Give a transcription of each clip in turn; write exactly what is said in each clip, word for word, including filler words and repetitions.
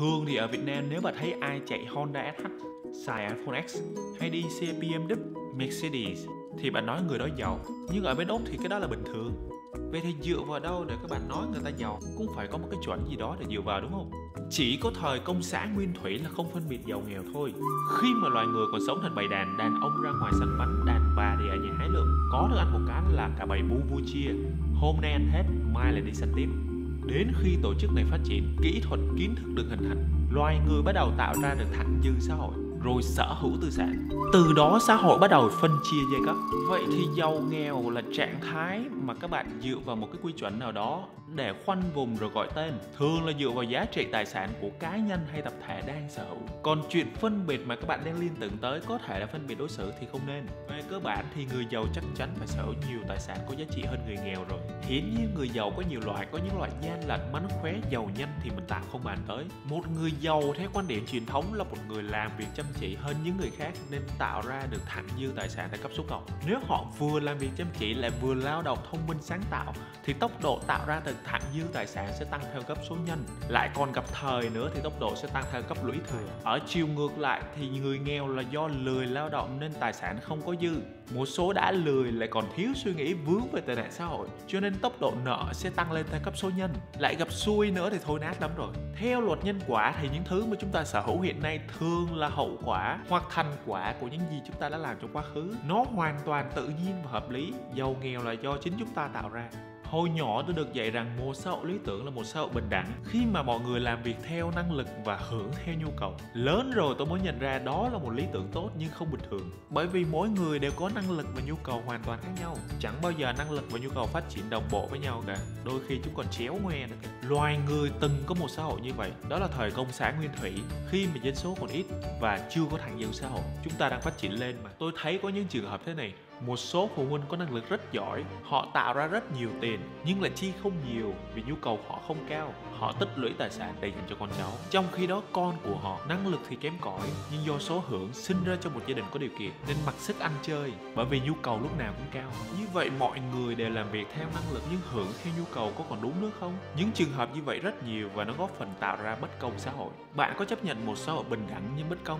Thường thì ở Việt Nam nếu mà thấy ai chạy Honda ét hát, xài iPhone X hay đi xe bê em vê, Mercedes thì bạn nói người đó giàu. Nhưng ở bên Úc thì cái đó là bình thường. Vậy thì dựa vào đâu để các bạn nói người ta giàu? Cũng phải có một cái chuẩn gì đó để dựa vào đúng không? Chỉ có thời công xã nguyên thủy là không phân biệt giàu nghèo thôi. Khi mà loài người còn sống thành bầy đàn, đàn ông ra ngoài săn bắn, đàn bà thì ở nhà hái lượm. Có được ăn một cái là cả bầy bu vui chia. Hôm nay ăn hết, mai lại đi săn tiếp. Đến khi tổ chức này phát triển, kỹ thuật kiến thức được hình thành, loài người bắt đầu tạo ra được thặng dư xã hội, rồi sở hữu tư sản. Từ đó xã hội bắt đầu phân chia giai cấp. Vậy thì giàu nghèo là trạng thái mà các bạn dựa vào một cái quy chuẩn nào đó để khoanh vùng rồi gọi tên. Thường là dựa vào giá trị tài sản của cá nhân hay tập thể đang sở hữu. Còn chuyện phân biệt mà các bạn đang liên tưởng tới có thể là phân biệt đối xử thì không nên. Về cơ bản thì người giàu chắc chắn phải sở hữu nhiều tài sản có giá trị hơn người nghèo rồi. Hiển nhiên người giàu có nhiều loại, có những loại gian lận, mánh khóe, giàu nhanh thì mình tạm không bàn tới. Một người giàu theo quan điểm truyền thống là một người làm việc chăm chỉ hơn những người khác nên tạo ra được thặng dư tài sản tại cấp số cộng. Nếu họ vừa làm việc chăm chỉ lại vừa lao động thông minh sáng tạo thì tốc độ tạo ra được thặng dư tài sản sẽ tăng theo cấp số nhân. Lại còn gặp thời nữa thì tốc độ sẽ tăng theo cấp lũy thừa. Ở chiều ngược lại thì người nghèo là do lười lao động nên tài sản không có dư. Một số đã lười lại còn thiếu suy nghĩ vướng về tệ nạn xã hội, cho nên tốc độ nợ sẽ tăng lên theo cấp số nhân. Lại gặp xui nữa thì thôi nát lắm rồi. Theo luật nhân quả thì những thứ mà chúng ta sở hữu hiện nay thường là hậu quả hoặc thành quả của những gì chúng ta đã làm trong quá khứ. Nó hoàn toàn tự nhiên và hợp lý. Giàu nghèo là do chính chúng ta tạo ra. Hồi nhỏ tôi được dạy rằng một xã hội lý tưởng là một xã hội bình đẳng, khi mà mọi người làm việc theo năng lực và hưởng theo nhu cầu. Lớn rồi tôi mới nhận ra đó là một lý tưởng tốt nhưng không bình thường. Bởi vì mỗi người đều có năng lực và nhu cầu hoàn toàn khác nhau. Chẳng bao giờ năng lực và nhu cầu phát triển đồng bộ với nhau cả. Đôi khi chúng còn chéo ngoe nữa. Loài người từng có một xã hội như vậy. Đó là thời công xã nguyên thủy, khi mà dân số còn ít và chưa có thặng dư xã hội. Chúng ta đang phát triển lên mà. Tôi thấy có những trường hợp thế này. Một số phụ huynh có năng lực rất giỏi, họ tạo ra rất nhiều tiền nhưng lại chi không nhiều vì nhu cầu họ không cao. Họ tích lũy tài sản để dành cho con cháu. Trong khi đó con của họ năng lực thì kém cỏi nhưng do số hưởng sinh ra trong một gia đình có điều kiện nên mặc sức ăn chơi bởi vì nhu cầu lúc nào cũng cao. Như vậy mọi người đều làm việc theo năng lực nhưng hưởng theo nhu cầu có còn đúng nữa không? Những trường hợp như vậy rất nhiều và nó góp phần tạo ra bất công xã hội. Bạn có chấp nhận một xã hội bình đẳng nhưng bất công?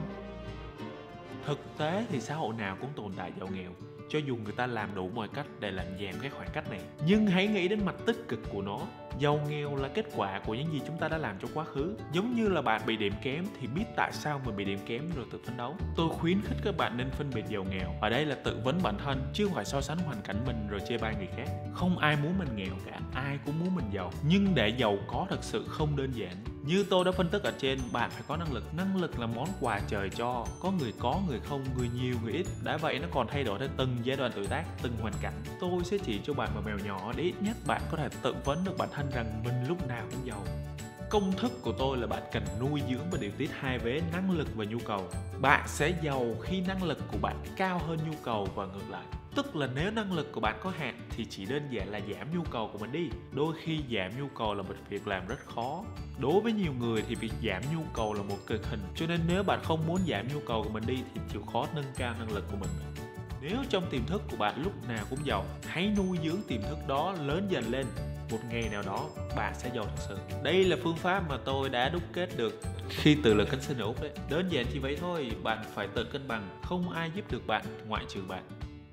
Thực tế thì xã hội nào cũng tồn tại giàu nghèo, cho dù người ta làm đủ mọi cách để làm giảm cái khoảng cách này. Nhưng hãy nghĩ đến mặt tích cực của nó. Giàu nghèo là kết quả của những gì chúng ta đã làm trong quá khứ. Giống như là bạn bị điểm kém thì biết tại sao mình bị điểm kém rồi tự phấn đấu. Tôi khuyến khích các bạn nên phân biệt giàu nghèo. Ở đây là tự vấn bản thân, chứ không phải so sánh hoàn cảnh mình rồi chê bai người khác. Không ai muốn mình nghèo cả, ai cũng muốn mình giàu. Nhưng để giàu có thật sự không đơn giản. Như tôi đã phân tích ở trên, bạn phải có năng lực. Năng lực là món quà trời cho. Có người có, người không, người nhiều, người ít. Đã vậy nó còn thay đổi theo từng giai đoạn tuổi tác, từng hoàn cảnh. Tôi sẽ chỉ cho bạn một mèo nhỏ để ít nhất bạn có thể tự vấn được bản thân rằng mình lúc nào cũng giàu. Công thức của tôi là bạn cần nuôi dưỡng và điều tiết hai vế năng lực và nhu cầu. Bạn sẽ giàu khi năng lực của bạn cao hơn nhu cầu và ngược lại. Tức là nếu năng lực của bạn có hạn thì chỉ đơn giản là giảm nhu cầu của mình đi. Đôi khi giảm nhu cầu là một việc làm rất khó. Đối với nhiều người thì việc giảm nhu cầu là một cực hình. Cho nên nếu bạn không muốn giảm nhu cầu của mình đi thì chịu khó nâng cao năng lực của mình. Nếu trong tiềm thức của bạn lúc nào cũng giàu, hãy nuôi dưỡng tiềm thức đó lớn dần lên. Một ngày nào đó bạn sẽ giàu thật sự. Đây là phương pháp mà tôi đã đúc kết được khi tự lực cánh sinh ở Úc đấy. Đơn giản chỉ vậy thôi, bạn phải tự cân bằng. Không ai giúp được bạn ngoại trừ bạn.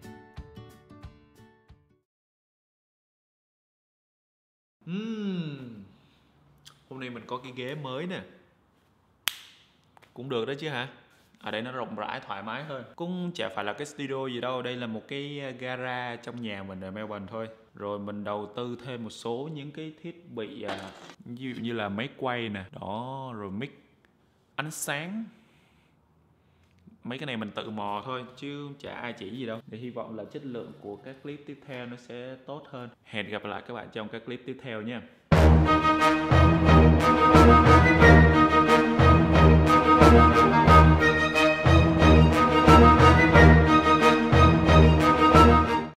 uhm. Hôm nay mình có cái ghế mới nè. Cũng được đó chứ hả? Ở đây nó rộng rãi thoải mái hơn. Cũng chả phải là cái studio gì đâu. Đây là một cái gara trong nhà mình ở Melbourne thôi. Rồi mình đầu tư thêm một số những cái thiết bị à, ví dụ như là máy quay nè. Đó, rồi mic, ánh sáng. Mấy cái này mình tự mò thôi chứ chả ai chỉ gì đâu. Để hy vọng là chất lượng của các clip tiếp theo nó sẽ tốt hơn. Hẹn gặp lại các bạn trong các clip tiếp theo nha.